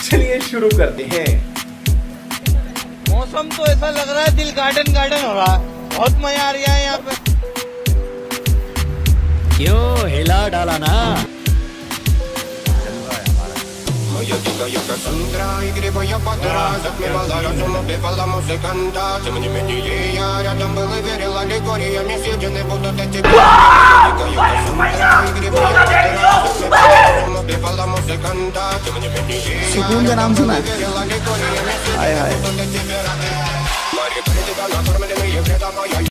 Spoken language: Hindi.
चलिए शुरू करते हैं। मौसम तो ऐसा लग रहा है दिल गार्डन गार्डन हो रहा है, बहुत मजा आ रहा है यहाँ पे। क्यों हिला डाला ना। Я Кассандра, и грибы я подраз. Отмевала разум, убивала музыканта. Тем не менее я рядом был и верил аллегориями. Съедены будут эти Я Кассандра, и грибы я подраз. Отмевала разум, убивала музыканта. Тем не менее सुकून का नाम सुना है? हाय हाय।